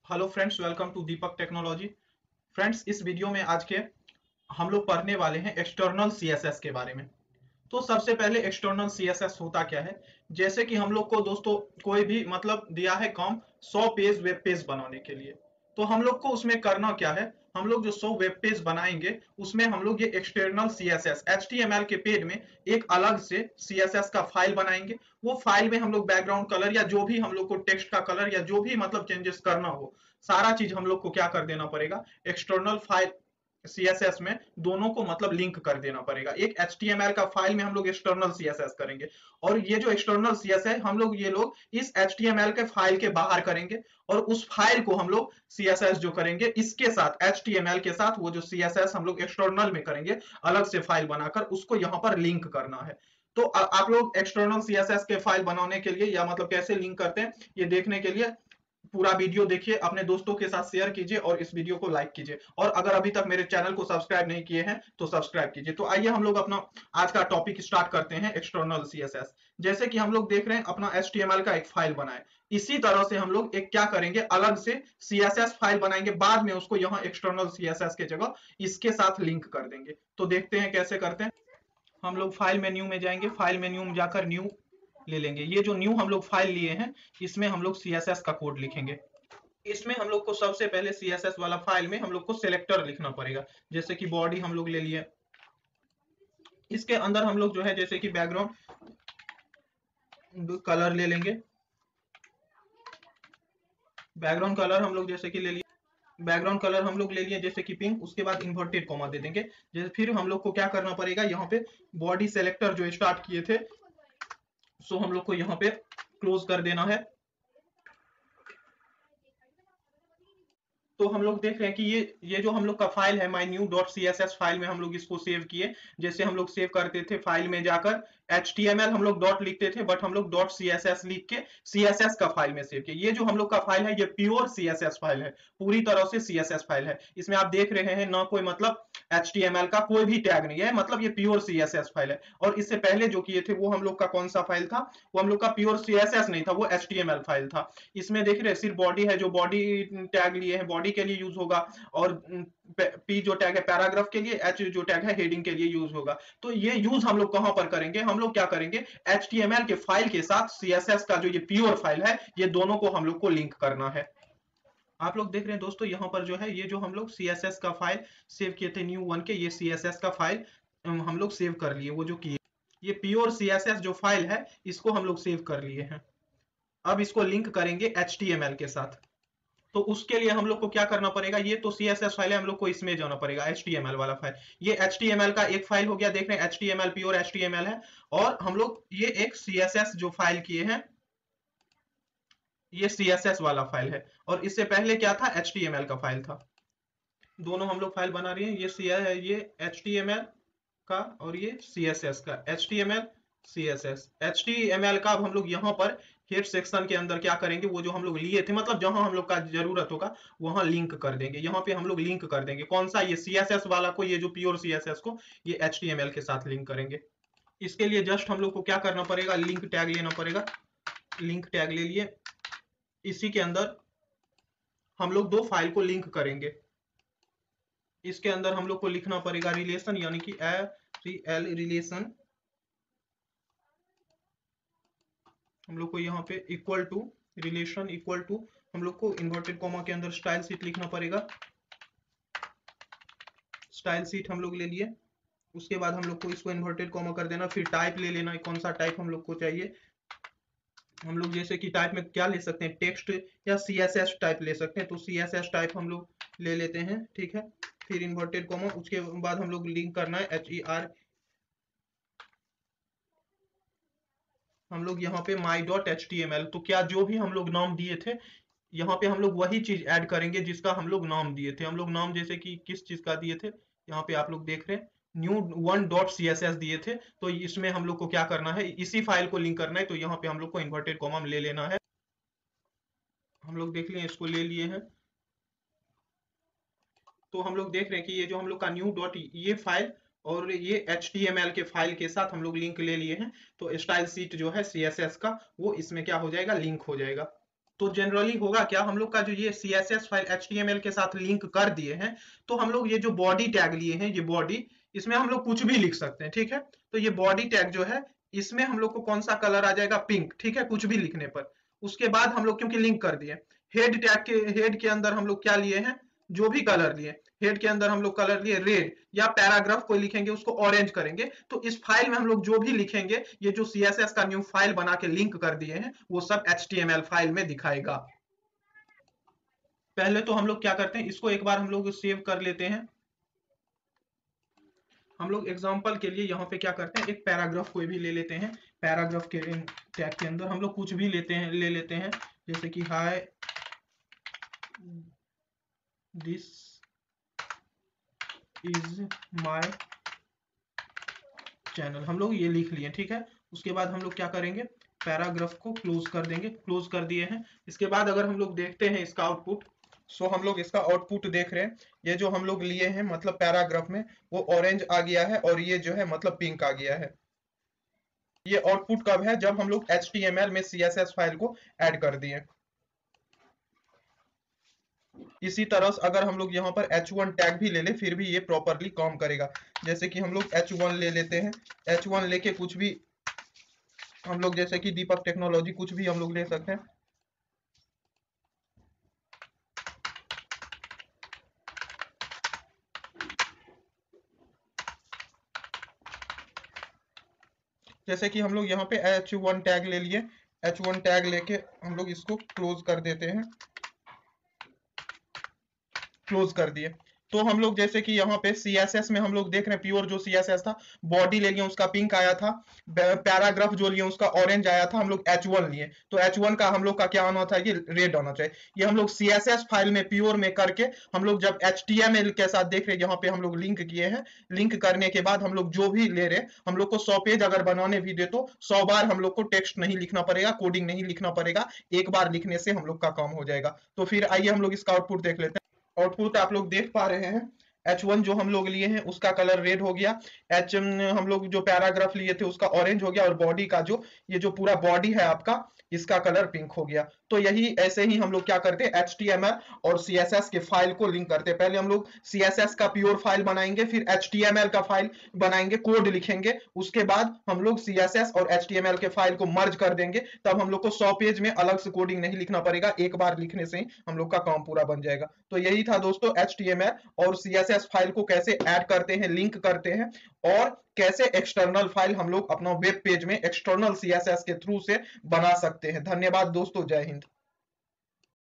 Hello friends, welcome to Deepak technology. Friends, इस video में आज के हम लोग पढ़ने वाले हैं एक्सटर्नल सीएसएस के बारे में। तो सबसे पहले एक्सटर्नल सीएसएस होता क्या है। जैसे कि हम लोग को दोस्तों कोई भी मतलब दिया है काम 100 पेज वेब पेज बनाने के लिए, तो हम लोग को उसमें करना क्या है। हम लोग जो 100 वेब पेज बनाएंगे उसमें हम लोग ये एक्सटर्नल सीएसएस एचटीएमएल के पेज में एक अलग से सीएसएस का फाइल बनाएंगे। वो फाइल में हम लोग बैकग्राउंड कलर या जो भी हम लोग को टेक्स्ट का कलर या जो भी मतलब चेंजेस करना हो, सारा चीज हम लोग को क्या कर देना पड़ेगा, एक्सटर्नल फाइल सीएसएस में दोनों को मतलब लिंक कर देना पड़ेगा। एक एचटीएमएल का फाइल में हम लोग एक्सटर्नल सीएसएस करेंगे और ये जो एक्सटर्नल सीएसएस हम लोग ये लोग इस एचटीएमएल के फाइल के बाहर करेंगे और उस फाइल को हम लोग सीएसएस जो करेंगे इसके साथ एचटीएमएल के साथ वो जो सीएसएस हम लोग एक्सटर्नल में करेंगे अलग से फाइल बनाकर उसको यहाँ पर लिंक करना है। तो आप लोग एक्सटर्नल सीएसएस के फाइल बनाने के लिए या मतलब कैसे लिंक करते हैं ये देखने के लिए पूरा वीडियो देखिए, अपने दोस्तों के साथ शेयर कीजिए और इस वीडियो को लाइक कीजिए। और अगर अभी तक मेरे चैनल को सब्सक्राइब नहीं किए हैं तो सब्सक्राइब कीजिए। तो आइए हम लोग अपना आज का टॉपिक स्टार्ट करते हैं, एक्सटर्नल सीएसएस। जैसे कि हम लोग देख रहे हैं अपना एचटीएमएल का एक फाइल बना है, इसी तरह से हम लोग एक क्या करेंगे, अलग से सीएसएस फाइल बनाएंगे, बाद में उसको यहाँ एक्सटर्नल सीएसएस के जगह इसके साथ लिंक कर देंगे। तो देखते हैं कैसे करते हैं। हम लोग फाइल मेन्यू में जाएंगे, फाइल मेन्यू में जाकर न्यू ले लेंगे। ये जो न्यू हम लोग फाइल लिए हैं इसमें हम लोग सीएसएस का कोड लिखेंगे। इसमें हम लोग को सबसे पहले सीएसएस वाला फाइल में हम लोग को सिलेक्टर लिखना पड़ेगा। जैसे कि बॉडी हम लोग ले लिए, इसके अंदर हम लोग जो है जैसे कि बैकग्राउंड कलर ले लेंगे। बैकग्राउंड कलर हम लोग जैसे कि ले लिए, बैकग्राउंड कलर हम लोग ले लिए जैसे कि पिंक। उसके बाद इन्वर्टेड कॉमा दे देंगे। जैसे फिर हम लोग को क्या करना पड़ेगा, यहाँ पे बॉडी सेलेक्टर जो स्टार्ट किए थे सो हम लोग को यहाँ पे क्लोज कर देना है। तो हम लोग देख रहे हैं कि ये जो हम लोग का फाइल है my new dot C S S file में हम लोग इसको सेव किए। जैसे हम लोग सेव करते थे फाइल में जाकर HTML हम लोग डॉट लिखते थे, बट हम लोग डॉट CSS लिख के CSS का फाइल में सेव किए। ये जो हम लोग का फाइल है ये प्योर CSS फाइल है, पूरी तरह से CSS फाइल है। इसमें आप देख रहे हैं ना कोई मतलब HTML का कोई भी टैग नहीं है, मतलब ये प्योर CSS फाइल है। और इससे पहले जो किए थे वो हम लोग का कौन सा फाइल था, वो हम लोग का प्योर CSS नहीं था, वो HTML फाइल था। इसमें देख रहे हैं सिर्फ बॉडी है, जो बॉडी टैग लिए हैं बॉडी के लिए यूज होगा, और पी जो टैग है पैराग्राफ के लिए, एच जो टैग है हेडिंग के लिए यूज होगा। तो ये यूज हम लोग कहां पर करेंगे, हम लोग क्या करेंगे, HTML के फाइल के साथ CSS का जो ये प्योर फाइल है ये दोनों को हम लोग को लिंक करना है। आप लोग देख रहे हैं दोस्तों यहाँ पर जो है ये जो हम लोग CSS का फाइल सेव किए थे न्यू वन के, ये CSS का फाइल हम लोग सेव कर लिए। वो जो किए ये प्योर CSS जो फाइल है इसको हम लोग सेव कर लिए हैं। अब इसको लिंक करेंगे HTML के साथ। तो उसके लिए हम लोग को क्या करना पड़ेगा, ये तो CSS फाइल है, हम लोग को इसमें जाना पड़ेगा HTML वाला फाइल। ये HTML का एक फाइल हो गया, देख रहे हैं HTML प्योर HTML है। और हम लोग ये एक CSS जो फाइल किए हैं ये CSS वाला फाइल है, और इससे पहले क्या था, HTML का फाइल था। दोनों हम लोग फाइल बना रहे हैं, ये HTML का और ये CSS का। HTML CSS HTML का अब हम लोग यहाँ पर हेड सेक्शन के अंदर क्या करेंगे, वो जो हम लोग लिए थे मतलब जहां हम लोग का जरूरत होगा वहां लिंक कर देंगे। यहाँ पे हम लोग लिंक कर देंगे कौन सा, ये CSS वाला को, ये जो प्योर CSS को ये HTML के साथ लिंक करेंगे। इसके लिए जस्ट हम लोग को क्या करना पड़ेगा, लिंक टैग लेना पड़ेगा। लिंक टैग ले लिए, इसी के अंदर हम लोग दो फाइल को लिंक करेंगे। इसके अंदर हम लोग को लिखना पड़ेगा रिलेशन, यानी कि REL रिलेशन। हम लोग को यहाँ पे equal to relation equal to, हम लोग को इन्वर्टेड कॉमा के अंदर स्टाइल सीट लिखना पड़ेगा। स्टाइल सीट हम लोग ले लिए। उसके बाद हम लोग को इसको इन्वर्टेड कॉमा कर देना, फिर टाइप ले लेना, कौन सा टाइप हम लोग को चाहिए। हम लोग जैसे कि टाइप में क्या ले सकते हैं, टेक्स्ट या CSS टाइप ले सकते हैं, तो CSS टाइप हम लोग ले लेते हैं, ठीक है। फिर इन्वर्टेड कॉमा, उसके बाद हम लोग लिंक करना है HER। हम लोग यहाँ पे my.html, तो क्या जो भी हम लोग नाम दिए थे यहाँ पे हम लोग वही चीज ऐड करेंगे जिसका हम लोग नाम दिए थे। हम लोग नाम जैसे कि किस चीज का दिए थे, यहाँ पे आप लोग देख रहे हैं न्यू वन डॉट CSS दिए थे। तो इसमें हम लोग को क्या करना है, इसी फाइल को लिंक करना है। तो यहाँ पे हम लोग को इन्वर्टेड कॉमा ले लेना है। हम लोग देख लिए, इसको ले लिए हैं। तो हम लोग देख रहे हैं कि ये जो हम लोग का न्यू डॉट ये फाइल और ये HTML के फाइल के साथ हम लोग लिंक ले लिए हैं। तो स्टाइल सीट जो है CSS का वो इसमें क्या हो जाएगा, लिंक हो जाएगा। तो जनरली होगा क्या, हम लोग का जो ये CSS फाइल HTML के साथ लिंक कर दिए हैं, तो हम लोग ये जो बॉडी टैग लिए हैं, ये बॉडी, इसमें हम लोग कुछ भी लिख सकते हैं, ठीक है। तो ये बॉडी टैग जो है, इसमें हम लोग को कौन सा कलर आ जाएगा, पिंक, ठीक है, कुछ भी लिखने पर। उसके बाद हम लोग क्योंकि लिंक कर दिए, हेड के अंदर हम लोग क्या लिए हैं, जो भी कलर लिए, हेड के अंदर हम लोग कलर लिए रेड, या पैराग्राफ कोई लिखेंगे उसको ऑरेंज करेंगे। तो इस फाइल में हम लोग जो भी लिखेंगे, ये जो CSS का न्यू फाइल बना के लिंक कर दिए हैं, वो सब HTML फाइल में दिखाएगा। पहले तो हम लोग क्या करते हैं, इसको एक बार हम लोग सेव कर लेते हैं। हम लोग एग्जांपल के लिए यहाँ पे क्या करते हैं, एक पैराग्राफ कोई भी ले लेते हैं। पैराग्राफ के टैग के अंदर हम लोग कुछ भी ले लेते हैं, जैसे कि hi this is my channel, हम लोग ये लिख लिए, ठीक है। उसके बाद हम लोग क्या करेंगे, पैराग्राफ को क्लोज कर देंगे, क्लोज कर दिए हैं। इसके बाद अगर हम लोग देखते हैं इसका आउटपुट, सो हम लोग इसका आउटपुट देख रहे हैं, ये जो हम लोग लिए हैं मतलब पैराग्राफ में, वो ऑरेंज आ गया है, और ये जो है मतलब पिंक आ गया है। ये आउटपुट कब है, जब हम लोग HTML में CSS फाइल को ऐड कर दिए। इसी तरह से अगर हम लोग यहाँ पर H1 टैग भी ले ले, फिर भी ये प्रॉपरली काम करेगा। जैसे कि हम लोग H1 ले लेते हैं, H1 लेके कुछ भी हम लोग, जैसे कि दीपक टेक्नोलॉजी, कुछ भी हम लोग ले सकते हैं। जैसे कि हम लोग यहाँ पे H1 टैग ले लिए, H1 टैग लेके हम लोग इसको क्लोज कर देते हैं, क्लोज कर दिए। तो हम लोग जैसे कि यहाँ पे CSS में हम लोग देख रहे हैं, प्योर जो CSS था, बॉडी ले लिए उसका पिंक आया था, पैराग्राफ जो लिए उसका ऑरेंज आया था, हम लोग H1 लिए, तो H1 का हम लोग का क्या आना था, ये रेड आना चाहिए। ये हम लोग CSS फाइल में प्योर में करके हम लोग जब HTML के साथ देख रहे हैं, यहाँ पे हम लोग लिंक किए हैं, लिंक करने के बाद हम लोग जो भी ले रहे हैं, हम लोग को 100 पेज अगर बनाने भी दे तो 100 बार हम लोग को टेक्स्ट नहीं लिखना पड़ेगा, कोडिंग नहीं लिखना पड़ेगा, एक बार लिखने से हम लोग का काम हो जाएगा। तो फिर आइए हम लोग इसका आउटपुट देख लेते हैं। आउटपुट आप लोग देख पा रहे हैं, H1 जो हम लोग लिए हैं उसका कलर रेड हो गया, हम लोग जो पैराग्राफ लिए थे उसका ऑरेंज हो गया, और बॉडी का जो ये जो पूरा बॉडी है आपका, इसका कलर पिंक हो गया। तो यही ऐसे ही हम लोग क्या करते हैं, HTML और CSS के फाइल को लिंक करते हैं। पहले हम लोग CSS का प्योर फाइल बनाएंगे, फिर HTML का फाइल बनाएंगे, कोड लिखेंगे, उसके बाद हम लोग CSS और HTML के फाइल को मर्ज कर देंगे। तब हम लोग को 100 पेज में अलग से कोडिंग नहीं लिखना पड़ेगा, एक बार लिखने से ही हम लोग का काम पूरा बन जाएगा। तो यही था दोस्तों, HTML और CSS फाइल को कैसे ऐड करते हैं, लिंक करते हैं, और कैसे एक्सटर्नल फाइल हम लोग अपना वेब पेज में एक्सटर्नल CSS के थ्रू से बना सकते हैं। धन्यवाद दोस्तों, जय हिंद।